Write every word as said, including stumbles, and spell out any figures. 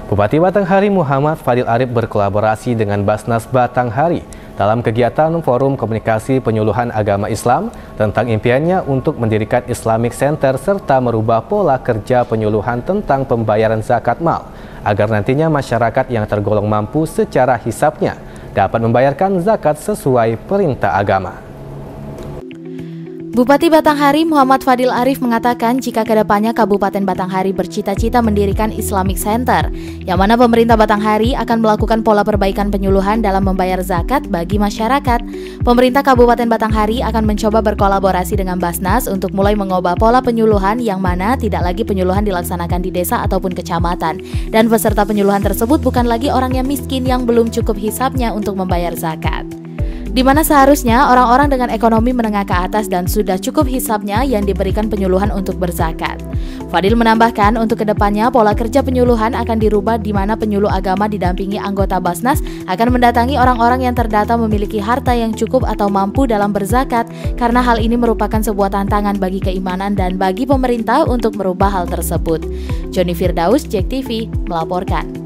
Bupati Batanghari Muhammad Fadil Arif berkolaborasi dengan Basnas Batanghari dalam kegiatan Forum Komunikasi Penyuluhan Agama Islam tentang impiannya untuk mendirikan Islamic Center serta merubah pola kerja penyuluhan tentang pembayaran zakat mal agar nantinya masyarakat yang tergolong mampu secara hisapnya dapat membayarkan zakat sesuai perintah agama. Bupati Batanghari Muhammad Fadil Arif mengatakan jika kedepannya Kabupaten Batanghari bercita-cita mendirikan Islamic Center, yang mana pemerintah Batanghari akan melakukan pola perbaikan penyuluhan dalam membayar zakat bagi masyarakat. Pemerintah Kabupaten Batanghari akan mencoba berkolaborasi dengan Basnas untuk mulai mengubah pola penyuluhan yang mana tidak lagi penyuluhan dilaksanakan di desa ataupun kecamatan. Dan peserta penyuluhan tersebut bukan lagi orang yang miskin yang belum cukup hisapnya untuk membayar zakat, di mana seharusnya orang-orang dengan ekonomi menengah ke atas dan sudah cukup hisapnya yang diberikan penyuluhan untuk berzakat. Fadil menambahkan untuk kedepannya pola kerja penyuluhan akan dirubah di mana penyuluh agama didampingi anggota Basnas akan mendatangi orang-orang yang terdata memiliki harta yang cukup atau mampu dalam berzakat, karena hal ini merupakan sebuah tantangan bagi keimanan dan bagi pemerintah untuk merubah hal tersebut. Joni Firdaus, Jek T V, melaporkan.